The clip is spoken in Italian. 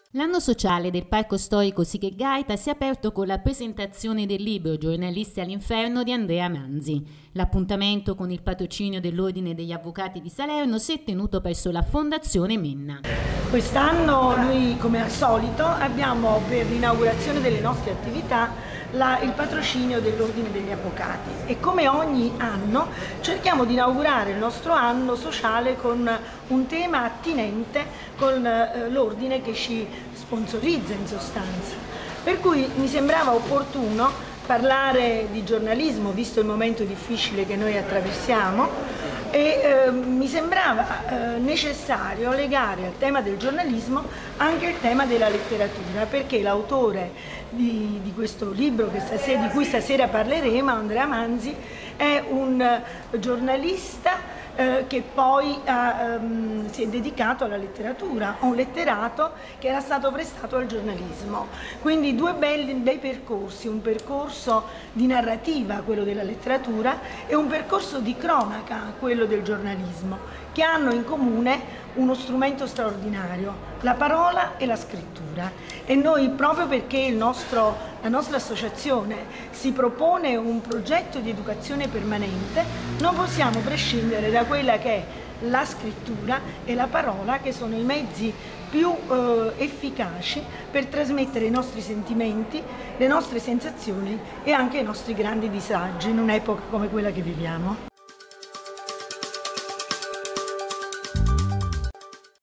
L'anno sociale del Parco Storico Siche Gaeta si è aperto con la presentazione del libro Giornalisti all'inferno di Andrea Manzi. L'appuntamento con il patrocinio dell'Ordine degli Avvocati di Salerno si è tenuto presso la Fondazione Menna. Quest'anno noi, come al solito, abbiamo per l'inaugurazione delle nostre attività il patrocinio dell'Ordine degli Avvocati e come ogni anno cerchiamo di inaugurare il nostro anno sociale con un tema attinente con l'Ordine che ci sponsorizza in sostanza. Per cui mi sembrava opportuno parlare di giornalismo, visto il momento difficile che noi attraversiamo, e mi sembrava necessario legare al tema del giornalismo anche il tema della letteratura, perché l'autore di questo libro di cui stasera parleremo, Andrea Manzi, è un giornalista che poi si è dedicato alla letteratura, un letterato che era stato prestato al giornalismo. Quindi due bei percorsi, un percorso di narrativa, quello della letteratura, e un percorso di cronaca, quello del giornalismo, che hanno in comune uno strumento straordinario, la parola e la scrittura. E noi, proprio perché la nostra associazione si propone un progetto di educazione permanente, non possiamo prescindere da quella che è la scrittura e la parola, che sono i mezzi più efficaci per trasmettere i nostri sentimenti, le nostre sensazioni e anche i nostri grandi disagi in un'epoca come quella che viviamo.